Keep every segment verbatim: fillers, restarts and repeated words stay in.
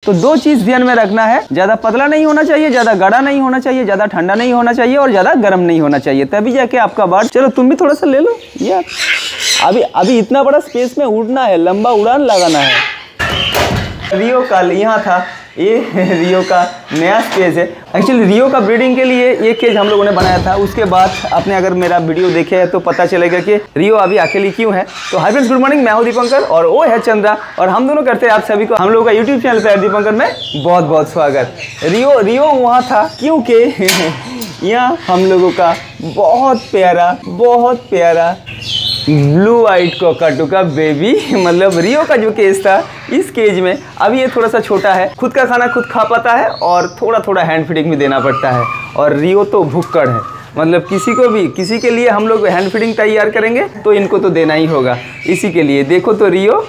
तो दो चीज ध्यान में रखना है, ज्यादा पतला नहीं होना चाहिए, ज्यादा गाढ़ा नहीं होना चाहिए, ज्यादा ठंडा नहीं होना चाहिए और ज्यादा गर्म नहीं होना चाहिए, तभी जाके आपका बर्ड। चलो तुम भी थोड़ा सा ले लो यार, अभी अभी इतना बड़ा स्पेस में उड़ना है, लंबा उड़ान लगाना है। रियो का यहाँ था, ये रियो का नया केज है। एक्चुअली रियो का ब्रीडिंग के लिए ये केज हम लोगों ने बनाया था। उसके बाद आपने अगर मेरा वीडियो देखे है तो पता चलेगा कि रियो अभी अकेली क्यों है। तो हाय फ्रेंड्स, गुड मॉर्निंग, मैं हूं दीपंकर और वो है चंद्रा, और हम दोनों करते हैं आप सभी को हम लोगों का यूट्यूब चैनल पर दीपंकर में बहुत बहुत स्वागत। रियो रियो वहाँ था क्योंकि यहाँ हम लोगों का बहुत प्यारा बहुत प्यारा ब्लू आइट कोकाटू का बेबी, मतलब रियो का जो केज था, इस केज में अभी ये थोड़ा सा छोटा है, खुद का खाना खुद खा पाता है और थोड़ा थोड़ा हैंड फीडिंग भी देना पड़ता है। और रियो तो भुक्कड़ है, मतलब किसी को भी किसी के लिए हम लोग हैंड फीडिंग तैयार करेंगे तो इनको तो देना ही होगा। इसी के लिए देखो तो रियो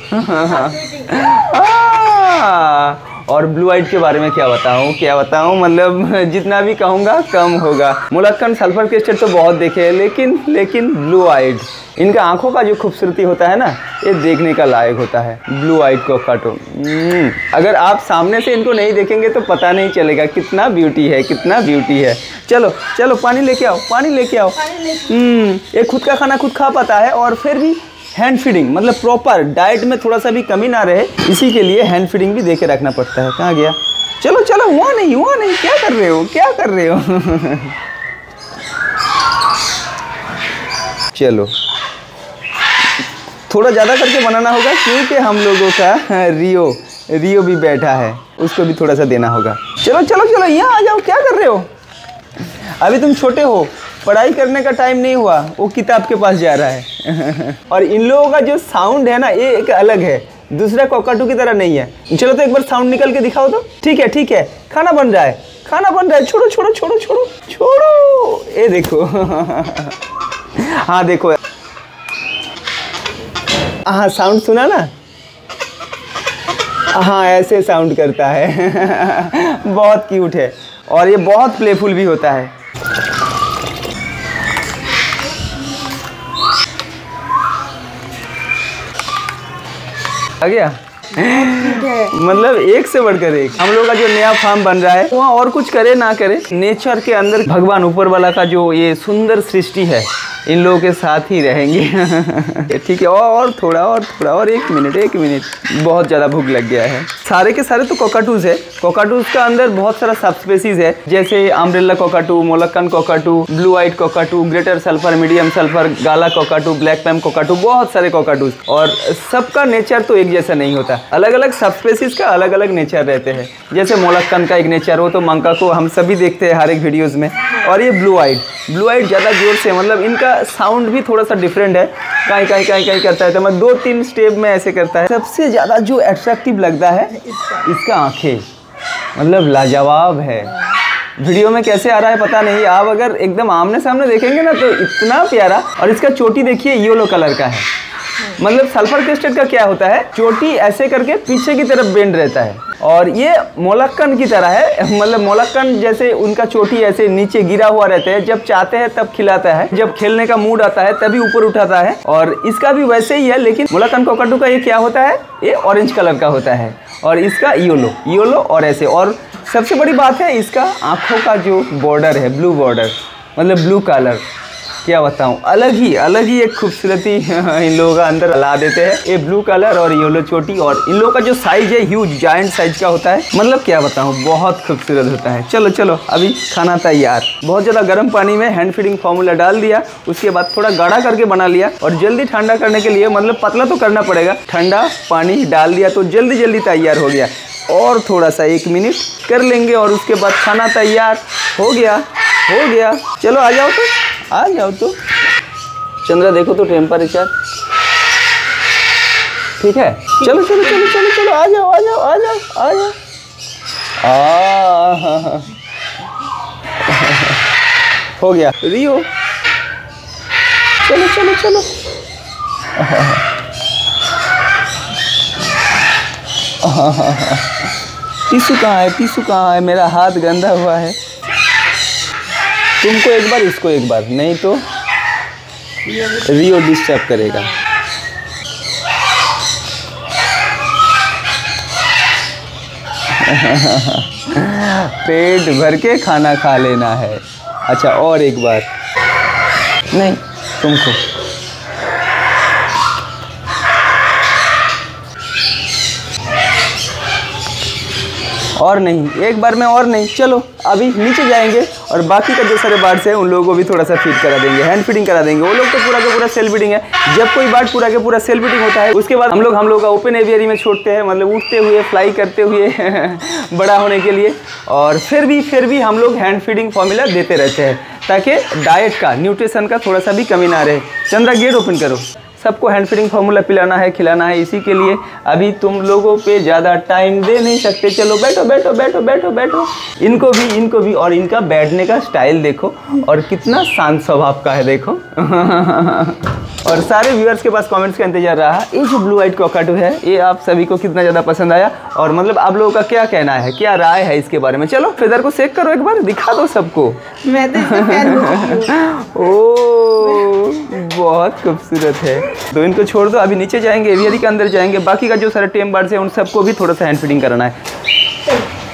और ब्लू आइट के बारे में क्या बताऊं क्या बताऊं मतलब जितना भी कहूँगा कम होगा। मुलक्कन सल्फर क्रिस्टल तो बहुत देखे हैं, लेकिन लेकिन ब्लू आइट, इनका आंखों का जो खूबसूरती होता है ना, ये देखने का लायक होता है। ब्लू आइट कोकाटू, अगर आप सामने से इनको नहीं देखेंगे तो पता नहीं चलेगा कितना ब्यूटी है, कितना ब्यूटी है। चलो चलो पानी लेके आओ, पानी लेके आओ। हम्म ये खुद का खाना खुद खा पाता है और फिर भी हैंड फीडिंग, मतलब प्रॉपर डाइट में थोड़ा सा भी कमी ना रहे, इसी के लिए हैंड फीडिंग भी देके रखना पड़ता है। कहाँ गया? चलो चलो, हुआ नहीं हुआ नहीं, क्या कर रहे हो क्या कर रहे हो चलो थोड़ा ज़्यादा करके बनाना होगा क्योंकि हम लोगों का रियो रियो भी बैठा है, उसको भी थोड़ा सा देना होगा। चलो चलो चलो, यहाँ आ जाओ, क्या कर रहे हो? अभी तुम छोटे हो, पढ़ाई करने का टाइम नहीं हुआ, वो किताब के पास जा रहा है और इन लोगों का जो साउंड है ना, ये एक अलग है, दूसरा कोकाटू की तरह नहीं है। चलो तो एक बार साउंड निकल के दिखाओ तो। ठीक है ठीक है, खाना बन रहा है, खाना बन रहा है, छोड़ो छोड़ो छोड़ो छोड़ो छोड़ो, ये देखो हाँ देखो, हाँ साउंड सुना ना, हाँ ऐसे साउंड करता है बहुत क्यूट है और ये बहुत प्लेफुल भी होता है। आ गया मतलब एक से बढ़कर एक। हम लोग का जो नया फार्म बन रहा है, वहाँ और कुछ करे ना करे, नेचर के अंदर भगवान ऊपर वाला का जो ये सुंदर सृष्टि है, इन लोगों के साथ ही रहेंगे ठीक है। और थोड़ा और थोड़ा और एक मिनट एक मिनट, बहुत ज़्यादा भूख लग गया है। सारे के सारे तो कोकाटूज है। कोकाटूज का अंदर बहुत सारा सब स्पेसीज है, जैसे umbrella cockatoo, Moluccan cockatoo, blue eyed cockatoo, greater sulphur, medium sulphur, galah cockatoo, black palm cockatoo, बहुत सारे कोकाटूज। और सबका नेचर तो एक जैसा नहीं होता, अलग अलग सब स्पेसीज का अलग अलग नेचर रहते हैं। जैसे मोलक्कन का एक नेचर हो, तो मंका को हम सभी देखते हैं हर एक वीडियोज़ में। और ये ब्लू आइट ब्लू आइट ज़्यादा जोर से, मतलब इनका साउंड भी थोड़ा सा डिफरेंट है, काई काई काई काई करता है, तो मैं दो तीन स्टेप में ऐसे करता है। सबसे ज़्यादा जो अट्रैक्टिव लगता है इसका आंखें, मतलब लाजवाब है। वीडियो में कैसे आ रहा है पता नहीं, आप अगर एकदम आमने सामने देखेंगे ना तो इतना प्यारा। और इसका चोटी देखिए, येलो कलर का है, मतलब सल्फर क्रिस्टल का क्या होता है, चोटी ऐसे करके पीछे की तरफ बेंड रहता है, और ये मोलक्कन की तरह है, मतलब मोलक्कन जैसे उनका चोटी ऐसे नीचे गिरा हुआ रहता है, जब चाहते हैं तब खिलाता है, जब खेलने का मूड आता है तभी ऊपर उठाता है। और इसका भी वैसे ही है, लेकिन मोलक्कन कोकाटू का ये क्या होता है, ये ऑरेंज कलर का होता है और इसका येलो येलो और ऐसे। और सबसे बड़ी बात है इसका आँखों का जो बॉर्डर है, ब्लू बॉर्डर, मतलब ब्लू कलर, क्या बताऊं, अलग ही अलग ही एक खूबसूरती इन लोगों का अंदर ला देते हैं, ये ब्लू कलर और येलो चोटी। और इन लोगों का जो साइज है ह्यूज जायंट साइज का होता है, मतलब क्या बताऊं, बहुत खूबसूरत होता है। चलो चलो, अभी खाना तैयार। बहुत ज़्यादा गर्म पानी में हैंड फीडिंग फार्मूला डाल दिया, उसके बाद थोड़ा गाढ़ा करके बना लिया, और जल्दी ठंडा करने के लिए, मतलब पतला तो करना पड़ेगा, ठंडा पानी डाल दिया तो जल्दी जल्दी तैयार हो गया। और थोड़ा सा एक मिनट कर लेंगे और उसके बाद खाना तैयार हो गया हो गया चलो आ जाओ तो आ जाओ तो चंद्रा, देखो तो टेम्परेचर ठीक है। चलो चलो चलो चलो चलो आ जाओ आ जाओ आ जाओ आ जाओ आ हो गया रियो, चलो चलो चलो टिश्यू कहाँ है, टिश्यू कहाँ है, मेरा हाथ गंदा हुआ है। तुमको एक बार, इसको एक बार, नहीं तो रियो डिस्टर्ब करेगा। पेट भर के खाना खा लेना है। अच्छा और एक बार, नहीं तुमको और नहीं, एक बार में और नहीं। चलो अभी नीचे जाएंगे और बाकी का जो सारे बार्ड्स हैं उन लोगों को भी थोड़ा सा फीड करा देंगे, हैंड फीडिंग करा देंगे। वो लोग तो पूरा का पूरा सेल्फ फीडिंग है। जब कोई बार्ड पूरा का पूरा सेल्फ फीडिंग होता है उसके बाद हम लोग हम लोग का ओपन एवियरी में छोड़ते हैं, मतलब उठते हुए फ्लाई करते हुए बड़ा होने के लिए। और फिर भी फिर भी हम लोग हैंड फीडिंग फॉर्मूला देते रहते हैं ताकि डाइट का, न्यूट्रिशन का थोड़ा सा भी कमी ना रहे। चंद्रा गेट ओपन करो। सबको हैंड फीडिंग फार्मूला पिलाना है, खिलाना है, इसी के लिए अभी तुम लोगों पे ज़्यादा टाइम दे नहीं सकते। चलो बैठो बैठो बैठो बैठो बैठो। इनको भी इनको भी और इनका बैठने का स्टाइल देखो और कितना शांत स्वभाव का है, देखो। और सारे व्यूअर्स के पास कमेंट्स का इंतजार रहा। ये जो ब्लू आइट कॉकाटू है ये आप सभी को कितना ज़्यादा पसंद आया और मतलब आप लोगों का क्या कहना है, क्या राय है इसके बारे में। चलो फेदर को चेक करो एक बार, दिखा दो सबको। मैं तो इसका फैन हूँ। ओ बहुत खूबसूरत है। तो इनको छोड़ दो, अभी नीचे जाएंगे, एवियरी के अंदर जाएंगे। बाकी का जो सारे टेम बर्ड्स हैं उन सबको भी थोड़ा सा हैंड फीडिंग कराना है।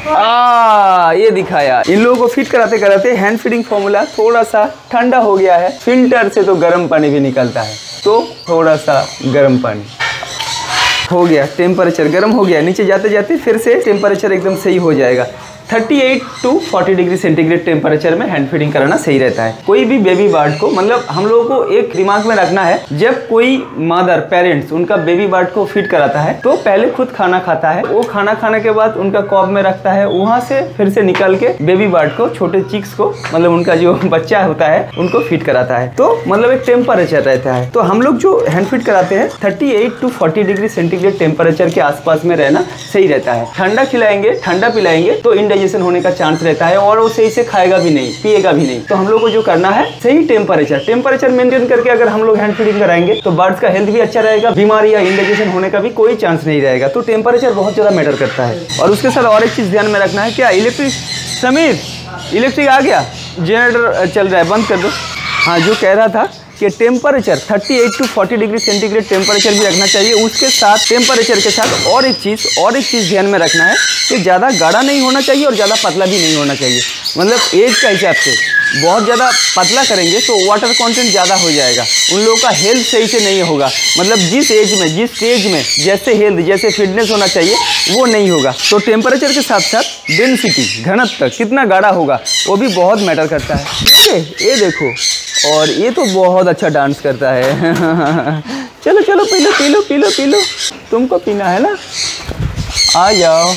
आ, ये दिखाया। इन लोगों को फीड कराते कराते हैंड फीडिंग फॉर्मूला थोड़ा सा ठंडा हो गया है। फिल्टर से तो गर्म पानी भी निकलता है, तो थोड़ा सा गर्म पानी हो गया, टेम्परेचर गर्म हो गया। नीचे जाते जाते फिर से टेम्परेचर एकदम सही हो जाएगा। अड़तीस टू चालीस डिग्री सेंटीग्रेड टेम्परेचर में हैंड फीडिंग कराना सही रहता है। कोई भी बेबी बर्ड को, मतलब हम लोगों को एक दिमाग में रखना है, जब कोई मदर पेरेंट्स उनका बेबी बर्ड को फीड कराता है तो पहले खुद खाना खाता है। वो खाना खाने के बाद उनका कॉब में रखता है, वहाँ से फिर से निकल के बेबी बर्ड को, छोटे चिक्स को, मतलब उनका जो बच्चा होता है उनको फीड कराता है। तो मतलब एक टेम्परेचर रहता है। तो हम लोग जो हैंड फीड कराते हैं अड़तीस टू चालीस डिग्री सेंटीग्रेड टेम्परेचर के आसपास में रहना सही रहता है। ठंडा खिलाएंगे, ठंडा पिलाएंगे तो इंडाइजेशन होने का चांस रहता है और वो सही से खाएगा भी नहीं, पिएगा भी नहीं। तो हम लोग को जो करना है सही टेम्परेचर टेम्परेचर मेंटेन करके अगर हम लोग हैंड फीडिंग कराएंगे तो बर्ड्स का हेल्थ भी अच्छा रहेगा, बीमारी या इंडाइजेशन होने का भी कोई चांस नहीं रहेगा। तो टेम्परेचर बहुत ज़्यादा मैटर करता है। और उसके साथ और एक चीज़ ध्यान में रखना है, क्या इलेक्ट्रिक, समीर इलेक्ट्रिक आ गया, जनरेटर चल रहा है, बंद कर दो। हाँ, जो कह रहा था कि टेम्परेचर अड़तीस टू चालीस डिग्री सेंटीग्रेड टेम्परेचर भी रखना चाहिए। उसके साथ टेम्परेचर के साथ और एक चीज़ और एक चीज़ ध्यान में रखना है कि ज़्यादा गाढ़ा नहीं होना चाहिए और ज़्यादा पतला भी नहीं होना चाहिए। मतलब एज का हिसाब से बहुत ज़्यादा पतला करेंगे तो वाटर कंटेंट ज़्यादा हो जाएगा, उन लोगों का हेल्थ सही से नहीं होगा। मतलब जिस एज में, जिस स्टेज में जैसे हेल्थ, जैसे फिटनेस होना चाहिए वो नहीं होगा। तो टेम्परेचर के साथ साथ डेंसिटी, घनत्व कितना गाढ़ा होगा वो भी बहुत मैटर करता है। ये देखो, और ये तो बहुत अच्छा डांस करता है। चलो चलो पी लो पी लो पी लो पी लो, तुमको पीना है ना, आ जाओ।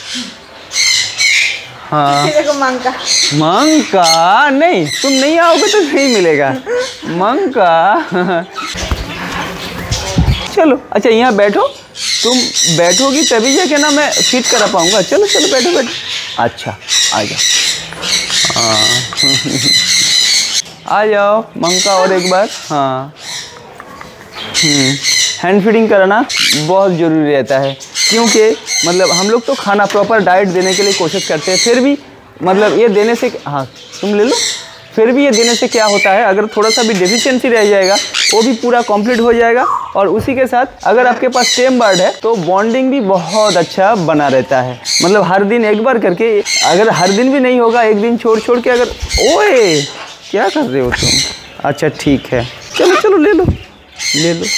हाँ, मंका मंका नहीं, तुम नहीं आओगे तो नहीं मिलेगा मंका। चलो अच्छा यहाँ बैठो, तुम बैठोगी तभी जाके ना मैं फिट करा पाऊंगा। चलो चलो बैठो बैठो। अच्छा आ जाओ, हाँ आ जाओ मंका, और एक बार। हाँ, हैंड फीडिंग कराना बहुत ज़रूरी रहता है, क्योंकि मतलब हम लोग तो खाना प्रॉपर डाइट देने के लिए कोशिश करते हैं, फिर भी मतलब ये देने से, हाँ तुम ले लो, फिर भी ये देने से क्या होता है, अगर थोड़ा सा भी डेफिशिएंसी रह जाएगा वो भी पूरा कंप्लीट हो जाएगा। और उसी के साथ अगर आपके पास टेम बर्ड है तो बॉन्डिंग भी बहुत अच्छा बना रहता है। मतलब हर दिन एक बार करके, अगर हर दिन भी नहीं होगा, एक दिन छोड़ छोड़ के, अगर, ओए क्या कर रहे हो तुम, अच्छा ठीक है, चलो चलो ले लो ले लो।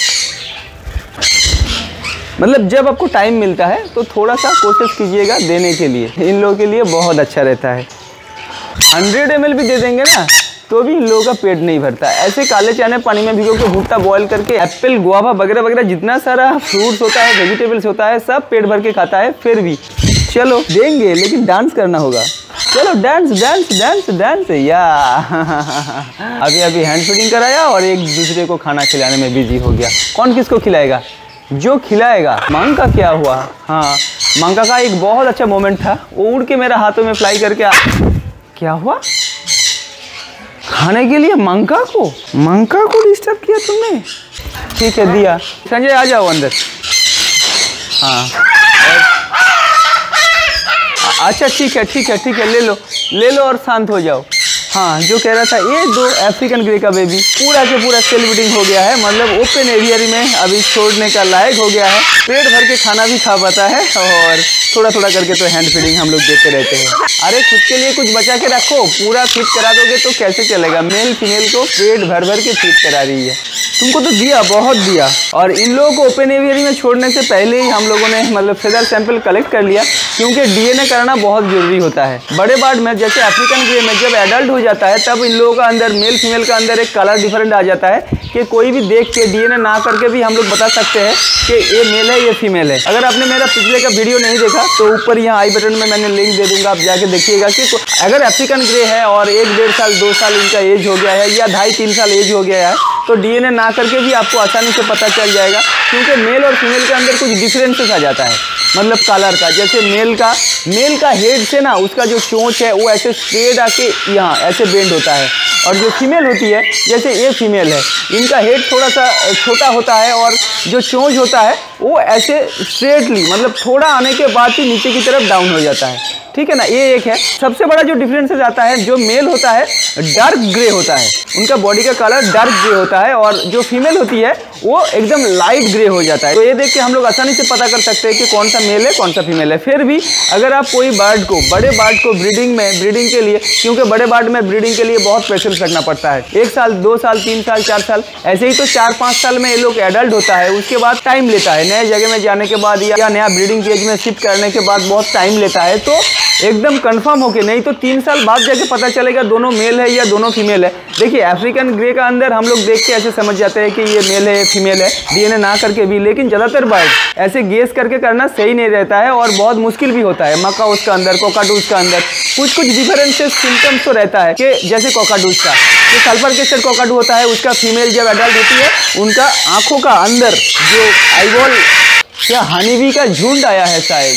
मतलब जब आपको टाइम मिलता है तो थोड़ा सा कोशिश कीजिएगा देने के लिए, इन लोगों के लिए बहुत अच्छा रहता है। हंड्रेड एम एल भी दे देंगे ना तो भी इन लोगों का पेट नहीं भरता। ऐसे काले चने पानी में भिगो के भुट्टा बॉयल करके, एप्पल, गुआवा वगैरह वगैरह जितना सारा फ्रूट्स होता है, वेजिटेबल्स होता है, सब पेट भर के खाता है। फिर भी चलो देंगे, लेकिन डांस करना होगा। चलो डांस डांस डांस डांस या अभी अभी हैंड फीडिंग कराया और एक दूसरे को खाना खिलाने में बिजी हो गया। कौन किसको खिलाएगा? जो खिलाएगा। मंका क्या हुआ? हाँ, मंका का एक बहुत अच्छा मोमेंट था, वो उड़ के मेरा हाथों में फ्लाई करके आ... क्या हुआ? खाने के लिए मंका को मंका को डिस्टर्ब किया तुमने? ठीक है दिया। संजय आ जाओ अंदर। हाँ अच्छा ठीक है ठीक है ठीक है, ले लो ले लो और शांत हो जाओ। हाँ जो कह रहा था, ये दो अफ्रीकन ग्रे का बेबी पूरा के पूरा सेल ब्रीडिंग हो गया है, मतलब ओपन एवियरी में अभी छोड़ने का लायक हो गया है। पेट भर के खाना भी खा पाता है और थोड़ा थोड़ा करके तो हैंड फीडिंग हम लोग देते रहते हैं। अरे खुद के लिए कुछ बचा के रखो, पूरा फीड करा दोगे तो कैसे चलेगा। मेल फीमेल को पेट भर भर के फीड करा रही है, तुमको तो दिया, बहुत दिया। और इन लोगों को ओपन एवियरी में छोड़ने से पहले ही हम लोगों ने मतलब फेदर सैंपल कलेक्ट कर लिया, क्योंकि डीएनए कराना बहुत जरूरी होता है। बड़े बार्ड में जैसे अफ्रीकन ग्रे में जब एडल्ट हो जाता है तब इन लोगों का अंदर मेल फीमेल का अंदर एक कलर डिफरेंट आ जाता है कि कोई भी देख के डीएनए ना करके भी हम लोग बता सकते हैं कि ये मेल है ये फीमेल है। अगर आपने मेरा पिछले का वीडियो नहीं देखा तो ऊपर यहाँ आई बटन में मैंने लिंक दे दूंगा, आप जाके देखिएगा कि अगर अफ्रीकन ग्रे है और एक डेढ़ साल दो साल इनका एज हो गया है या ढाई तीन साल एज हो गया है तो डीएनए ना करके भी आपको आसानी से पता चल जाएगा, क्योंकि मेल और फीमेल के अंदर कुछ डिफरेंसेस आ जाता है मतलब कलर का। जैसे मेल का मेल का हेड से ना उसका जो चोंच है वो ऐसे स्ट्रेट आके यहाँ ऐसे बेंड होता है, और जो फीमेल होती है जैसे ये फीमेल है इनका हेड थोड़ा सा छोटा होता है और जो चोंच होता है वो ऐसे स्ट्रेटली मतलब थोड़ा आने के बाद ही नीचे की तरफ डाउन हो जाता है, ठीक है ना। ये एक है सबसे बड़ा जो डिफरेंसेस आता है। जो मेल होता है डार्क ग्रे होता है, उनका बॉडी का कलर डार्क ग्रे होता है, और जो फीमेल होती है वो एकदम लाइट ग्रे हो जाता है। तो ये देख के हम लोग आसानी से पता कर सकते हैं कि कौन सा मेल है कौन सा फीमेल है। फिर भी अगर आप कोई बर्ड को बड़े बर्ड को ब्रीडिंग में ब्रीडिंग के लिए, क्योंकि बड़े बर्ड में ब्रीडिंग के लिए बहुत पेशेंस रखना पड़ता है, एक साल दो साल तीन साल चार साल ऐसे ही तो चार पाँच साल में ये लोग एडल्ट होता है, उसके बाद टाइम लेता है नए जगह में जाने के बाद या नया ब्रीडिंग केज में शिफ्ट करने के बाद बहुत टाइम लेता है। तो एकदम कंफर्म होके, नहीं तो तीन साल बाद जाके पता चलेगा दोनों मेल है या दोनों फीमेल है। देखिए अफ्रीकन ग्रे का अंदर हम लोग देख के ऐसे समझ जाते हैं कि ये मेल है फीमेल है डीएनए ना करके भी, लेकिन ज़्यादातर बर्ड ऐसे गेस करके करना सही नहीं रहता है और बहुत मुश्किल भी होता है। मकाउस का अंदर कोकाटूस का अंदर कुछ कुछ डिफरेंसेस सिम्टम्स तो रहता है कि जैसे कोकाटूस का जो सल्फर केस्टेड कोकाटू होता है उसका फीमेल जब एडल्ट होती है उनका आँखों का अंदर जो आईबॉल क्या हनीबी का झुंड आया है शायद,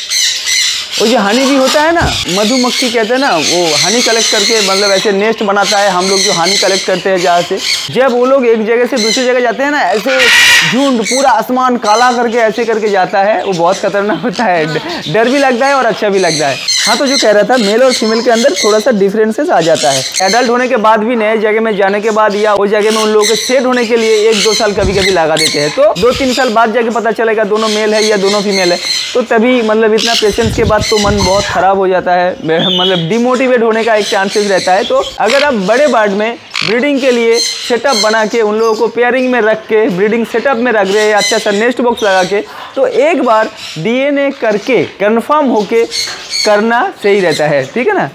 वो जो हनी भी होता है ना, मधुमक्खी कहते हैं ना, वो हनी कलेक्ट करके मतलब ऐसे नेस्ट बनाता है। हम लोग जो हनी कलेक्ट करते हैं जहाँ से, जब वो लोग एक जगह से दूसरी जगह जाते हैं ना, ऐसे झुंड पूरा आसमान काला करके ऐसे करके जाता है, वो बहुत खतरनाक होता है, डर भी लगता है और अच्छा भी लगता है। हाँ तो जो कह रहा था मेल और फीमेल के अंदर थोड़ा सा डिफरेंसेस आ जाता है। एडल्ट होने के बाद भी नए जगह में जाने के बाद या उस जगह में उन लोगों के सेट होने के लिए एक दो साल कभी कभी लगा देते हैं, तो दो तीन साल बाद जाके पता चलेगा दोनों मेल है या दोनों फीमेल है। तो तभी मतलब इतना पेशेंस के बाद तो मन बहुत ख़राब हो जाता है, मतलब डिमोटिवेट होने का एक चांसेस रहता है। तो अगर आप बड़े बर्ड में ब्रीडिंग के लिए सेटअप बना के उन लोगों को पेयरिंग में रख के ब्रीडिंग सेटअप में रख रहे हैं अच्छा सा नेस्ट बॉक्स लगा के, तो एक बार डीएनए करके कंफर्म होके करना सही रहता है, ठीक है ना।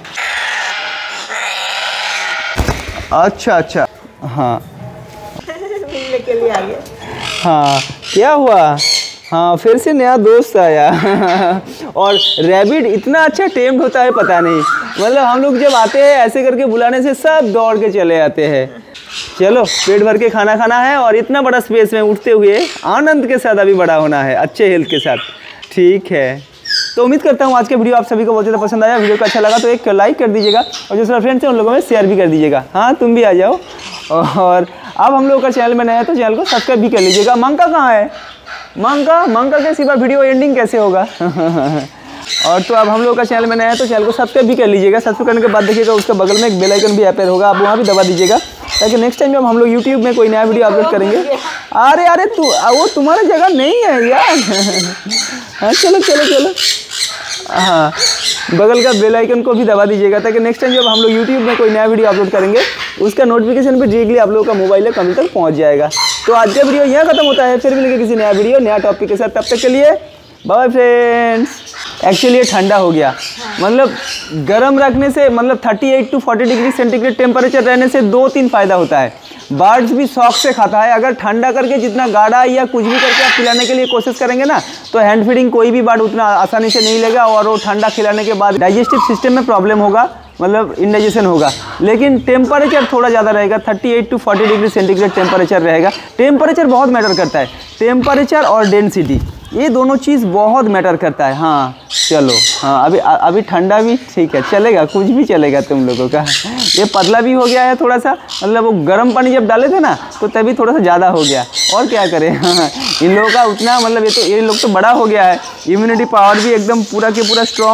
अच्छा अच्छा हाँ मिलने के लिए आ गया। हाँ क्या हुआ, हाँ फिर से नया दोस्त आया और रैबिट इतना अच्छा टेम्ड होता है पता नहीं, मतलब हम लोग जब आते हैं ऐसे करके बुलाने से सब दौड़ के चले आते हैं। चलो पेट भर के खाना खाना है और इतना बड़ा स्पेस में उठते हुए आनंद के साथ अभी बड़ा होना है, अच्छे हेल्थ के साथ, ठीक है। तो उम्मीद करता हूँ आज के वीडियो आप सभी को बहुत ज़्यादा पसंद आया। वीडियो को अच्छा लगा तो एक लाइक कर दीजिएगा और जो सारे फ्रेंड्स हैं उन लोगों में शेयर भी कर दीजिएगा। हाँ तुम भी आ जाओ, और अब हम लोगों का चैनल में नया है तो चैनल को सब्सक्राइब भी कर लीजिएगा। मंका कहाँ है, मंका मंका के सिवा वीडियो एंडिंग कैसे होगा और तो अब हम लोग का चैनल में नया है तो चैनल को सब्सक्राइब भी कर लीजिएगा। सब्सक्राइब करने के बाद देखिएगा उसका बगल में एक बेल आइकन भी अपेयर होगा, आप वहाँ भी दबा दीजिएगा ताकि नेक्स्ट टाइम जब हम लोग यूट्यूब में कोई नया वीडियो अपलोड करेंगे, अरे अरे तू वो तुम्हारा जगह नहीं है यार हाँ चलो चलो चलो हाँ बगल का बेल आइकन को भी दबा दीजिएगा ताकि नेक्स्ट टाइम जब हम लोग यूट्यूब में कोई नया वीडियो अपलोड करेंगे उसका नोटिफिकेशन भी डायरेक्टली आप लोगों का मोबाइल या कंप्यूटर तक पहुंच जाएगा। तो आज का वीडियो यहाँ खत्म होता है, फिर मिलेंगे किसी नया वीडियो नया टॉपिक के साथ, तब तक के लिए बाय फ्रेंड्स। एक्चुअली ये ठंडा हो गया, मतलब गर्म रखने से मतलब अड़तीस टू चालीस डिग्री सेंटीग्रेड टेम्परेचर रहने से दो तीन फ़ायदा होता है। बर्ड्स भी शौक से खाता है, अगर ठंडा करके जितना गाढ़ा या कुछ भी करके आप खिलाने के लिए कोशिश करेंगे ना तो हैंड फीडिंग कोई भी बर्ड उतना आसानी से नहीं लेगा और वो ठंडा खिलाने के बाद डाइजेस्टिव सिस्टम में प्रॉब्लम होगा, मतलब इंडाइजेशन होगा। लेकिन टेम्परेचर थोड़ा ज़्यादा रहेगा, अड़तीस टू चालीस डिग्री सेंटीग्रेड टेम्परेचर रहेगा। टेम्परेचर बहुत मैटर करता है, टेम्परेचर और डेंसिटी ये दोनों चीज़ बहुत मैटर करता है। हाँ चलो हाँ अभी अभी ठंडा भी ठीक है चलेगा, कुछ भी चलेगा तुम लोगों का। ये पतला भी हो गया है थोड़ा सा, मतलब वो गर्म पानी जब डाले थे ना तो तभी थोड़ा सा ज़्यादा हो गया, और क्या करें हाँ इन लोगों का उतना मतलब ये तो ये लोग तो बड़ा हो गया है, इम्यूनिटी पावर भी एकदम पूरा के पूरा स्ट्रॉन्ग है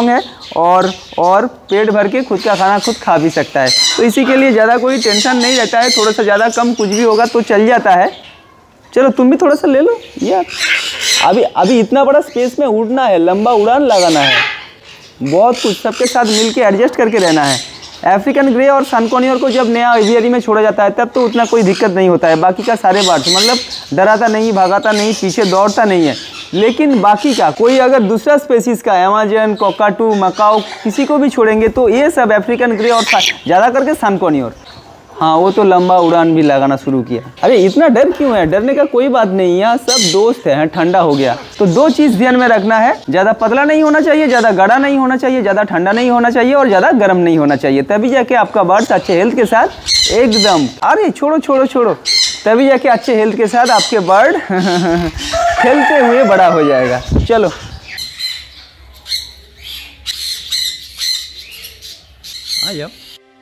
और और पेट भर के खुद का खाना खुद खा भी सकता है। तो इसी के लिए ज़्यादा कोई टेंशन नहीं रहता है, थोड़ा सा ज़्यादा कम कुछ भी होगा तो चल जाता है। चलो तुम भी थोड़ा सा ले लो यार, अभी अभी इतना बड़ा स्पेस में उड़ना है, लंबा उड़ान लगाना है, बहुत कुछ सबके साथ मिलके एडजस्ट करके रहना है। अफ्रीकन ग्रे और सनकॉर्नियर को जब नया एवियरी में छोड़ा जाता है तब तो उतना कोई दिक्कत नहीं होता है, बाकी का सारे बर्ड्स मतलब डराता नहीं, भागाता नहीं, पीछे दौड़ता नहीं है। लेकिन बाकी का कोई अगर दूसरा स्पेसीज़ का अमेजन, कोकाटू, मकाओ किसी को भी छोड़ेंगे तो ये सब अफ्रीकन ग्रे और ज़्यादा करके सनकॉर्नियर, हाँ वो तो लंबा उड़ान भी लगाना शुरू किया। अरे इतना डर क्यों है, डरने का कोई बात नहीं, यहाँ सब दोस्त हैं, ठंडा हो गया। तो दो चीज़ ध्यान में रखना है, ज़्यादा पतला नहीं होना चाहिए, ज़्यादा गाढ़ा नहीं होना चाहिए, ज़्यादा ठंडा नहीं होना चाहिए और ज़्यादा गर्म नहीं होना चाहिए, तभी जाके आपका बर्ड्स अच्छे हेल्थ के साथ एकदम, अरे छोड़ो छोड़ो छोड़ो, तभी जाके अच्छे हेल्थ के साथ आपके बर्ड खेलते हुए बड़ा हो जाएगा। चलो आ जाओ।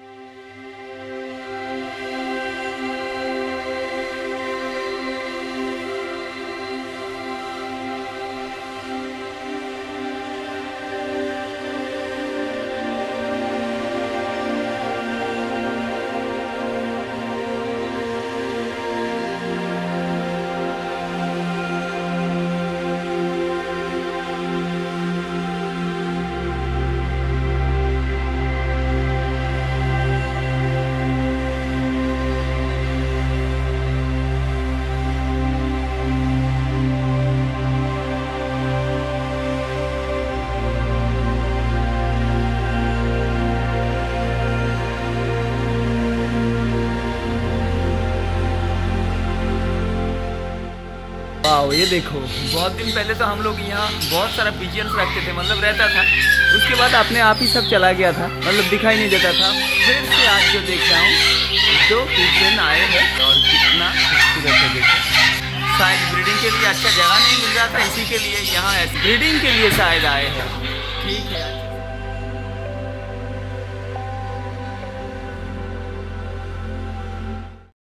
वाओ ये देखो, बहुत दिन पहले तो हम लोग यहाँ बहुत सारा पिजियंस रखते थे, मतलब रहता था, उसके बाद अपने आप ही सब चला गया था, मतलब दिखाई नहीं देता था। फिर से आज जो देख रहा हूँ दो पिजियन आए हैं और कितना खूबसूरत है देखो। शायद ब्रीडिंग के लिए अच्छा जगह नहीं मिल रहा था, इसी के लिए यहाँ ब्रीडिंग के लिए शायद आए हैं। ठीक है।